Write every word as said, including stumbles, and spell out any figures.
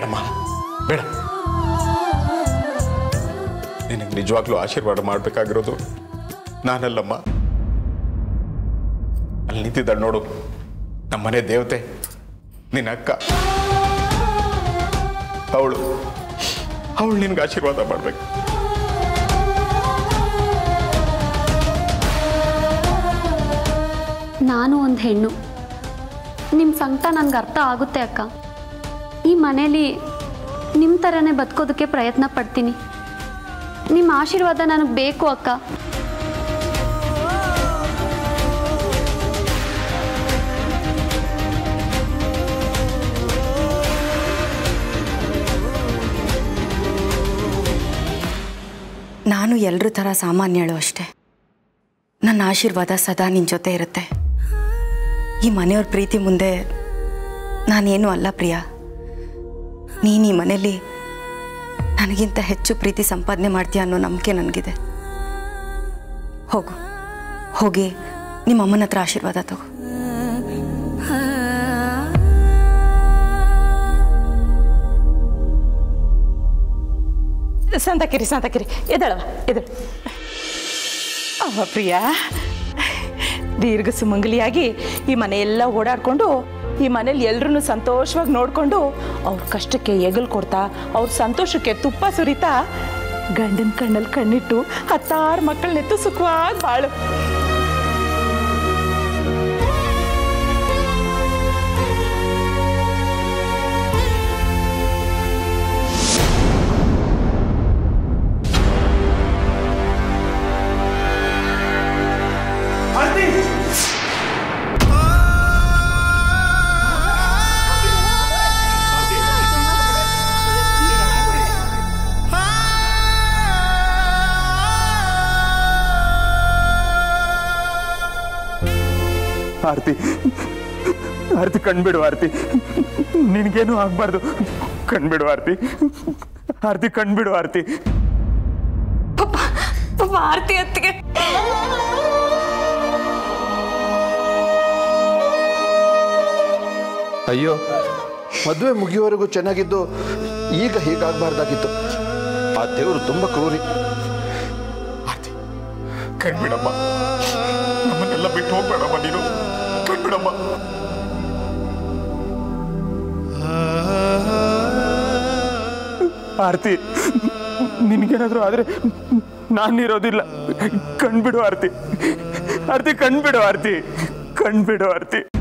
ಬೇಡಮ್ಮ ಬೇಡ. ನಿನಗೆ ನಿಜವಾಗ್ಲೂ ಆಶೀರ್ವಾದ ಮಾಡಬೇಕಾಗಿರೋದು ನಾನಲ್ಲಮ್ಮ. ಅಲ್ಲಿ ನಿಂತಿದ್ದಾಳೆ ನೋಡು, ನಮ್ಮನೆ ದೇವತೆ, ನಿನ್ನ ಅಕ್ಕ. ಅವಳು ಅವಳು ನಿನ್ಗೆ ಆಶೀರ್ವಾದ ಮಾಡಬೇಕು. ನಾನು ಒಂದು ಹೆಣ್ಣು, ನಿಮ್ಮ ಸಂಕಟ ನನಗೆ ಅರ್ಥ ಆಗುತ್ತೆ ಅಕ್ಕ. ಈ ಮನೇಲಿ ನಿಮ್ಮ ಥರನೇ ಬದುಕೋದಕ್ಕೆ ಪ್ರಯತ್ನ ಪಡ್ತೀನಿ. ನಿಮ್ಮ ಆಶೀರ್ವಾದ ನನಗೆ ಬೇಕು ಅಕ್ಕ. ನಾನು ಎಲ್ಲರ ಥರ ಸಾಮಾನ್ಯಳು ಅಷ್ಟೆ. ನನ್ನ ಆಶೀರ್ವಾದ ಸದಾ ನಿನ್ನ ಜೊತೆ ಇರುತ್ತೆ. ಈ ಮನೆಯವ್ರ ಪ್ರೀತಿ ಮುಂದೆ ನಾನೇನು ಅಲ್ಲ ಪ್ರಿಯಾ. ನೀನು ಈ ಮನೆಯಲ್ಲಿ ನನಗಿಂತ ಹೆಚ್ಚು ಪ್ರೀತಿ ಸಂಪಾದನೆ ಮಾಡ್ತೀಯ ಅನ್ನೋ ನಂಬಿಕೆ ನನಗಿದೆ. ಹೋಗು, ಹೋಗಿ ನಿಮ್ಮ ಅಮ್ಮನ ಹತ್ರ ಆಶೀರ್ವಾದ ತಗೋ. ಸಂತಕಿರಿ ಸಂತಕಿರಿ ಎದಳವ ಎದಳು. ಅವ ಪ್ರಿಯಾ, ದೀರ್ಘ ಸುಮಂಗಲಿಯಾಗಿ ಈ ಮನೆಯೆಲ್ಲ ಓಡಾಡ್ಕೊಂಡು ಈ ಮನೇಲಿ ಎಲ್ರೂ ಸಂತೋಷವಾಗಿ ನೋಡಿಕೊಂಡು ಅವ್ರ ಕಷ್ಟಕ್ಕೆ ಎಗಲ್ ಕೊಡ್ತಾ ಅವ್ರ ಸಂತೋಷಕ್ಕೆ ತುಪ್ಪ ಸುರಿತಾ ಗಂಡನ ಕಣ್ಣಲ್ಲಿ ಕಣ್ಣಿಟ್ಟು ಹತ್ತಾರು ಮಕ್ಕಳನ್ನೆತ್ತು ಸುಖವಾಗಿ ಬಾಳು. ಆರತಿ, ಆರತಿ ಕಣ್ಬಿಡು ಆರತಿ, ನಿನಗೇನು ಆಗ್ಬಾರ್ದು. ಕಣ್ಬಿಡು ಆರತಿ, ಆರತಿ ಕಣ್ಬಿಡು ಆರತಿ. ಆರತಿ ಅತ್ತಿಗೆ ಅಯ್ಯೋ, ಮದುವೆ ಮುಗಿಯುವವರೆಗೂ ಚೆನ್ನಾಗಿದ್ದು ಈಗ ಹೀಗಾಗಬಾರ್ದಾಗಿತ್ತು. ಆ ದೇವರು ತುಂಬ ಕ್ರೂರಿ. ಆರತಿ ಕಣ್ಬಿಡಮ್ಮ, ನಮ್ಮನ್ನೆಲ್ಲ ಬಿಟ್ಟು ಹೋಗ್ಬೇಡಮ್ಮ ನೀನು. ಕಣ್ಬಿಡಮ್ಮ. ಆರತಿ, ನಿನಗೇನಾದ್ರೂ ಆದ್ರೆ ನಾನಿರೋದಿಲ್ಲ. ಕಣ್ಬಿಡು ಆರತಿ, ಆರತಿ ಕಣ್ಬಿಡು ಆರತಿ, ಕಣ್ಬಿಡು ಆರತಿ.